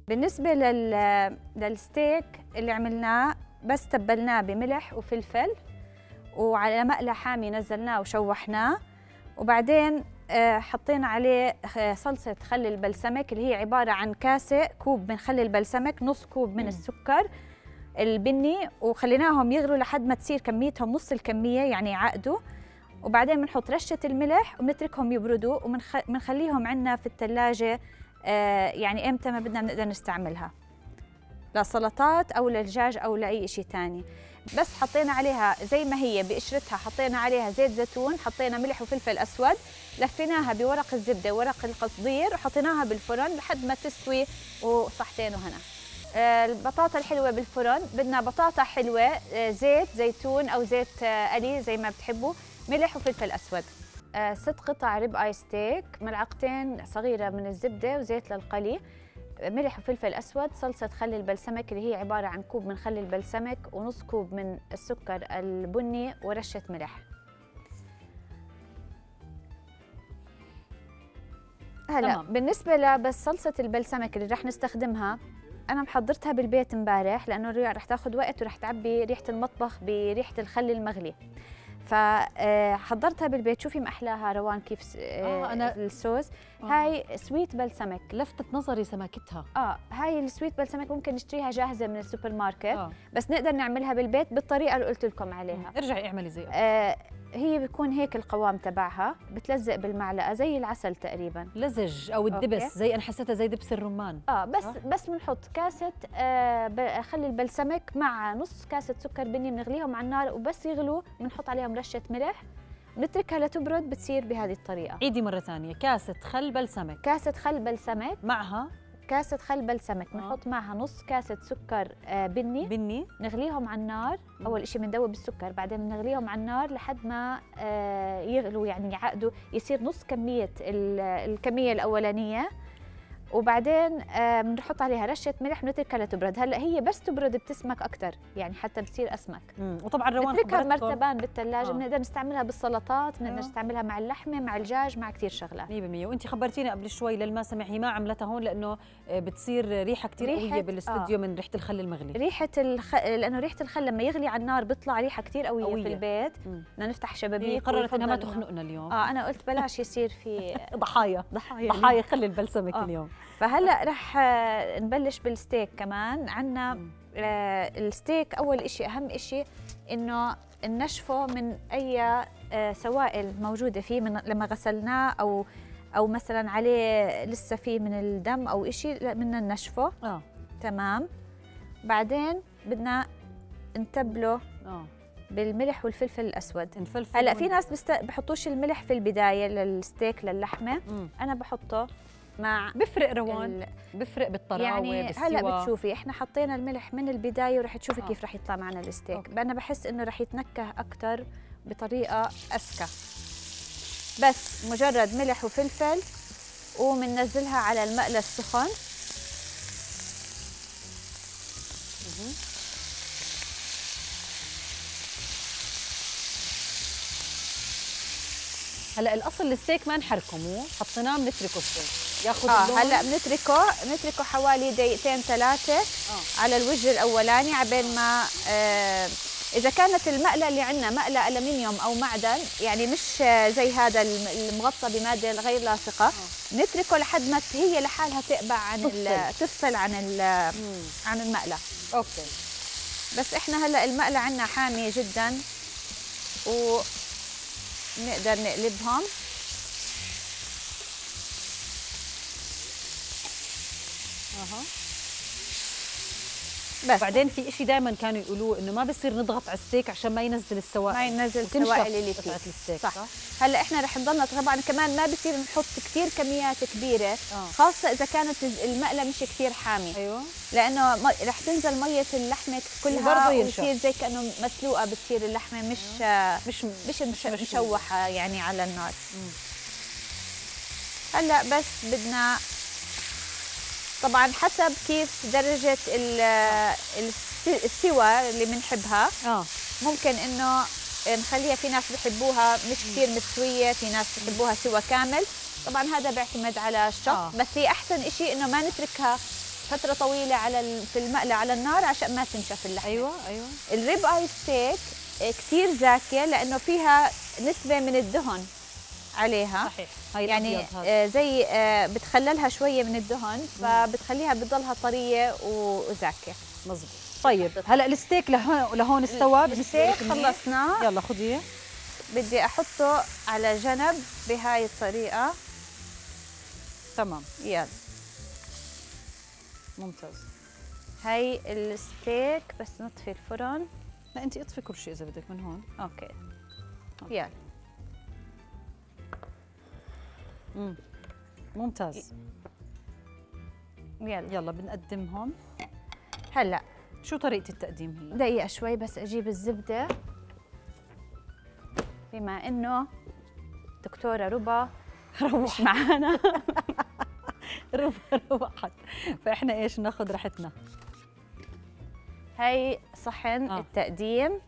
بالنسبة للستيك اللي عملناه بس تبلناه بملح وفلفل، وعلى مقلى حامي نزلناه وشوحناه، وبعدين حطينا عليه صلصة خل البلسمك اللي هي عبارة عن كاسة كوب من خل البلسمك، نص كوب من السكر البني، وخليناهم يغلوا لحد ما تصير كميتهم نص الكمية يعني يعقدوا، وبعدين بنحط رشة الملح وبنتركهم يبردوا وبنخليهم عندنا في الثلاجة يعني امتى ما بدنا بنقدر نستعملها لسلطات او للدجاج او لاي شيء ثاني. بس حطينا عليها زي ما هي بقشرتها، حطينا عليها زيت زيتون، حطينا ملح وفلفل اسود، لفيناها بورق الزبده ورق القصدير وحطيناها بالفرن لحد ما تستوي وصحتين وهنا. البطاطا الحلوه بالفرن بدنا بطاطا حلوه، زيت زيتون او زيت قلي زي ما بتحبوا، ملح وفلفل اسود. 6 قطع ريب اي ستيك، ملعقتين صغيره من الزبده وزيت للقلي، ملح وفلفل اسود، صلصه خل البلسمك اللي هي عباره عن كوب من خل البلسمك ونص كوب من السكر البني ورشه ملح. هلا بالنسبه لبس صلصه البلسمك اللي رح نستخدمها، انا محضرتها بالبيت امبارح لانه رح تاخذ وقت ورح تعبي ريحه المطبخ بريحه الخل المغلي، فحضرتها بالبيت. شوفي محلاها روان كيف أنا الصوص. هاي سويت بلسمك، لفتت نظري سماكتها. هاي السويت بلسمك ممكن نشتريها جاهزه من السوبر ماركت، بس نقدر نعملها بالبيت بالطريقه اللي قلت لكم عليها. ارجعي اعملي زي هي بيكون هيك القوام تبعها، بتلزق بالمعلقه زي العسل تقريبا، لزج او الدبس. زي انا حسيتها زي دبس الرمان. بس بنحط كاسه خل البلسمك مع نص كاسه سكر بني، بنغليهم على النار وبس يغلوا بنحط عليهم رشه ملح، بنتركها لتبرد، بتصير بهذه الطريقه. عيدي مره ثانيه. كاسه خل بلسمك، كاسه خل بلسمك معها كاسة خل بلسمك، بنحط معها نص كاسة سكر بني نغليهم على النار. أول شيء بندوب السكر، بعدين بنغليهم على النار لحد ما يغلوا يعني يعقدوا، يصير نص كمية الكمية الأولانية، وبعدين بنحط عليها رشة ملح ونتركها لتبرد. هلا هي بس تبرد بتسمك أكثر يعني حتى بتصير أسمك. وطبعا روان نتركها مرتبان بالثلاجة، بنقدر نستعملها بالسلطات، بنقدر نستعملها مع اللحمة مع الدجاج مع كثير شغلات 100%. وانت خبرتينا قبل شوي للما سمع هي ما عملتها هون لأنه بتصير ريحة كثير قوية بالاستوديو من ريحة الخل المغلي. لأنه ريحة الخل لما يغلي على النار بيطلع ريحة كثير قوية في البيت. بدنا نفتح شبابيك. قررت انها ما تخنقنا اليوم. أنا قلت بلاش يصير في ضحايا خل البلسمك اليوم. فهلا رح نبلش بالستيك كمان. عندنا الستيك اول إشي اهم إشي انه ننشفه من اي سوائل موجوده فيه، من لما غسلناه او مثلا عليه لسه فيه من الدم او إشي، بدنا ننشفه. تمام. بعدين بدنا نتبله بالملح والفلفل الاسود. هلا في ناس بحطوش الملح في البدايه للستيك للحمه، انا بحطه مع. بفرق روان؟ بفرق بالطراوه يعني بالسوا. هلا بتشوفي احنا حطينا الملح من البدايه ورح تشوفي كيف رح يطلع معنا الستيك. انا بحس انه رح يتنكه اكثر بطريقه اذكى. بس مجرد ملح وفلفل وبننزلها على المقلى السخن. هلا الاصل الستيك ما نحركه، مو حطيناه بنتركه ياخذ اللون. هلا بنتركه حوالي دقيقتين 3 على الوجه الاولاني، عبين ما اذا كانت المقله اللي عندنا مقله الومنيوم او معدن يعني مش زي هذا المغطى بماده غير لاصقه، نتركه لحد ما هي لحالها تقبع عن تفصل عن المقله. اوكي. بس احنا هلا المقله عندنا حاميه جدا ونقدر نقلبهم. بس بعدين في شيء دائما كانوا يقولوه انه ما بصير نضغط على الستيك عشان ما ينزل السوائل، ما ينزل السوائل اللي فيه الستيك. صح. هلا احنا رح نضلنا طبعا كمان ما بصير نحط كثير كميات كبيره، خاصه اذا كانت المقله مش كثير حامي. ايوه، لانه رح تنزل ميه اللحمه كلها ويصير زي كانه مسلوقه، بتصير اللحمه مش مشوحه يعني على النار. هلا بس بدنا طبعا حسب كيف درجة السوى اللي بنحبها. ممكن انه نخليها، في ناس بحبوها مش كثير مستوية، في ناس بحبوها سوى كامل، طبعا هذا بيعتمد على الشخص. بس هي احسن اشي انه ما نتركها فتره طويله في المقلى على النار عشان ما تنشف اللحمه. ايوه. الريب اي ستيك كثير زاكيه لانه فيها نسبه من الدهن عليها. صحيح. هاي يعني زي بتخللها شويه من الدهن، فبتخليها بتضلها طريه وزاكيه. مزبوط. طيب هلا الستيك لهون استوى. الستيك خلصناه. يلا خذيه. بدي احطه على جنب بهاي الطريقه. تمام. يلا ممتاز. هاي الستيك بس نطفي الفرن. لا انت اطفي كل شيء اذا بدك من هون. اوكي. يلا. ممتاز. يلا بنقدمهم هلا. شو طريقة التقديم هلا؟ دقيقة شوي بس اجيب الزبدة، بما انه دكتورة ربا مش معانا. ربا روحت، فاحنا ايش ناخذ راحتنا. هاي صحن التقديم.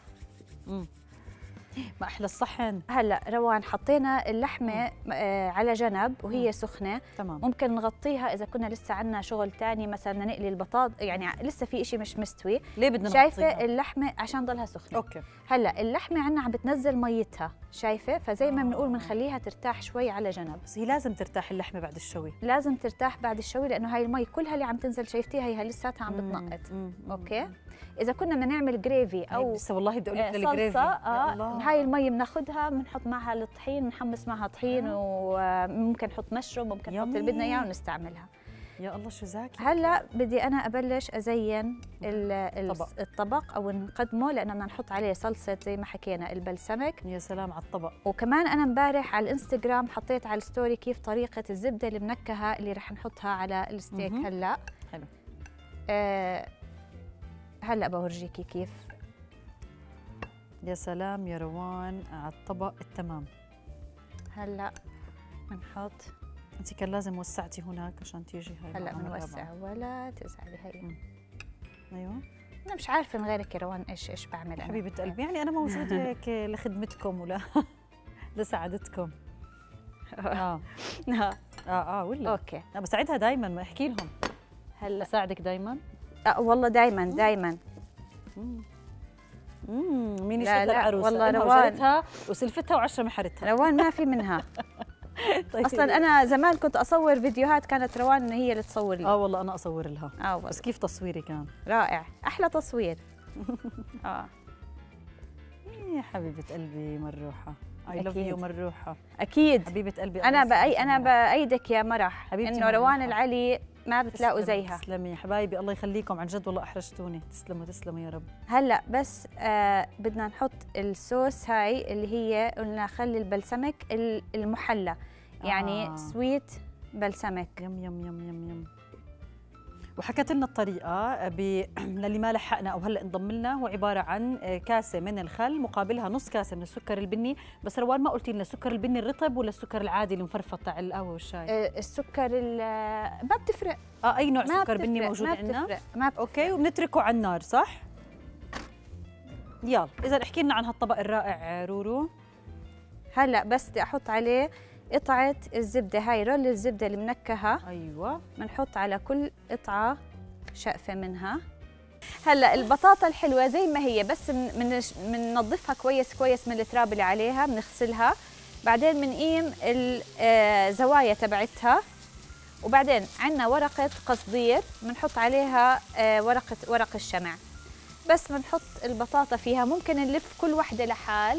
ما احلى الصحن. هلا روان حطينا اللحمه على جنب وهي سخنه. تمام. ممكن نغطيها اذا كنا لسه عندنا شغل ثاني، مثلا بدنا نقلي البطاطا، يعني لسه في شيء مش مستوي. ليه بدنا نغطيها؟ شايفه اللحمه عشان ضلها سخنه. اوكي. هلا اللحمه عندنا عم بتنزل ميتها، شايفه؟ فزي ما بنقول بنخليها ترتاح شوي على جنب. بس هي لازم ترتاح اللحمه بعد الشوي. لازم ترتاح بعد الشوي لانه هاي المي كلها اللي عم تنزل شايفتيها هي لساتها عم بتنقط. اوكي. اذا كنا بدنا نعمل جريفي او لسه والله بدي اقول لك للجريفي هاي المي بناخذها بنحط معها الطحين، بنحمص معها طحين وممكن نحط مشروم، ممكن نحط اللي بدنا اياه ونستعملها. يا الله شو زاكي. هلا بدي انا ابلش ازين الطبق او نقدمه، لانه بدنا نحط عليه صلصه زي ما حكينا البلسمك. يا سلام على الطبق. وكمان انا امبارح على الانستغرام حطيت على الستوري كيف طريقه الزبده المنكهه اللي رح نحطها على الستيك. هلا حلو. هلا بورجيكي كيف. يا سلام يا روان على الطبق التمام. هلا بنحط. انت كان لازم وسعتي هناك عشان تيجي هاي. هلا بنوسع ولا تزعلي. هي ايوه. انا مش عارفه من غيرك يا روان ايش بعمل انا. حبيبه قلبي، يعني انا موجوده هيك لخدمتكم ولا لسعادتكم. ولا اوكي. انا بساعدها دائما، ما احكي لهم. هلا بساعدك دائما. والله دائما. مين يشوف العروسه؟ والله روان وسلفتها و10 محرتها. روان ما في منها. طيب. اصلا انا زمان كنت اصور فيديوهات كانت روان هي اللي تصور لي. والله انا اصور لها. والله. بس كيف تصويري كان رائع، احلى تصوير. يا حبيبه قلبي مروحه. I love you مروحه. اكيد حبيبه قلبي. انا بايدك يا مرح انه روان العلي ما بتلاقوا زيها. تسلمي يا حبايبي، الله يخليكم عن جد، والله احرجتوني. تسلموا يا رب. هلا بس بدنا نحط الصوص هاي اللي هي قلنا خلي البلسمك المحلى، يعني سويت بلسمك. يم. وحكت لنا الطريقه للي ما لحقنا او هلا انضم لنا، هو عباره عن كاسه من الخل مقابلها نص كاسه من السكر البني. بس روان ما قلتي لنا السكر البني الرطب ولا السكر العادي المفرفط تاع القهوه والشاي؟ السكر ما بتفرق. اي نوع سكر بني موجود عندنا؟ ما بتفرق. اوكي. وبنتركه على النار صح؟ يلا اذا احكي لنا عن هالطبق الرائع رورو. هلا بس بدي احط عليه قطعة الزبدة، هاي رول الزبدة المنكهة. ايوه. بنحط على كل قطعة شقفة منها. هلا البطاطا الحلوة زي ما هي، بس بننظفها كويس من التراب اللي عليها، بنغسلها، بعدين بنقيم الزوايا تبعتها، وبعدين عندنا ورقة قصدير بنحط عليها ورق الشمع. بس بنحط البطاطا فيها، ممكن نلف كل وحدة لحال.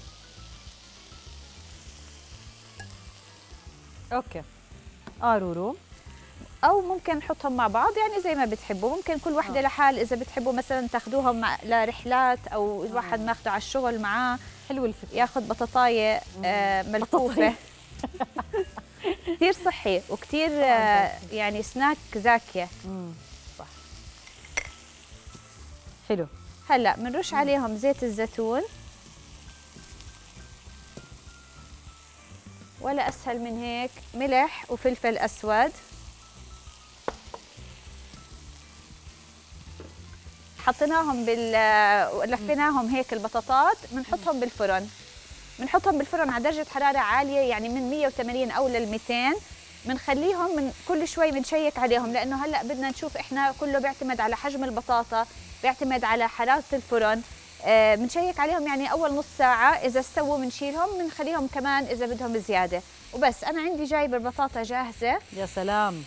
اوكي. رورو. او ممكن نحطهم مع بعض، يعني زي ما بتحبوا. ممكن كل وحده لحال اذا بتحبوا مثلا تاخذوهم لرحلات، او الواحد ماخذه على الشغل معاه. حلو الفكره. ياخذ بطاطايه ملفوفه. كثير صحي وكثير يعني سناك زاكيه. صح. حلو. هلا بنرش عليهم زيت الزيتون، ولا اسهل من هيك ملح وفلفل اسود. حطيناهم لفيناهم هيك البطاطات، بنحطهم بالفرن. بنحطهم بالفرن على درجه حراره عاليه، يعني من 180 او لل 200 بنخليهم من كل شوي بنشيك عليهم، لانه هلا بدنا نشوف، احنا كله بيعتمد على حجم البطاطا، بيعتمد على حراره الفرن. بنشيك عليهم يعني اول نص ساعه، اذا استووا بنشيلهم، بنخليهم كمان اذا بدهم زياده. وبس انا عندي جايبه البطاطا جاهزه. يا سلام.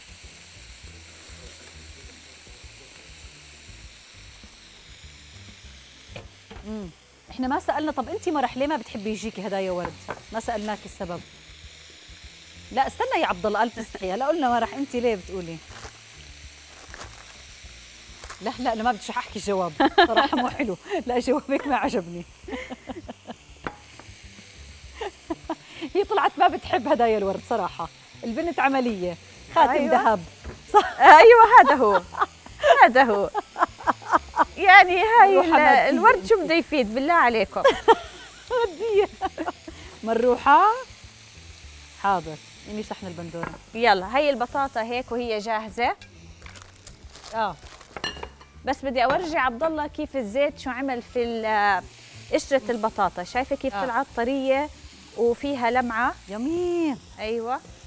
احنا ما سالنا، طب انت مرح ليه ما بتحبي يجيكي هدايا ورد؟ ما سالناك السبب. لا استنى يا عبد الله، قال تستحي. هلا قلنا مرح، انت ليه بتقولي؟ لا لا انا ما بديش احكي الجواب صراحه، مو حلو. لا جوابك ما عجبني. هي طلعت ما بتحب هدايا الورد صراحه. البنت عمليه، خاتم ذهب. أيوة. صح. ايوه هذا هو، هذا هو. يعني هاي الورد شو بده يفيد بالله عليكم؟ مادية. مروحة. حاضر، إني صحن البندورة. يلا هي البطاطا هيك وهي جاهزة. بس بدي أورجي عبد الله كيف الزيت شو عمل في قشرة البطاطا. شايفة كيف طلعت طرية وفيها لمعة؟ يمين. أيوة.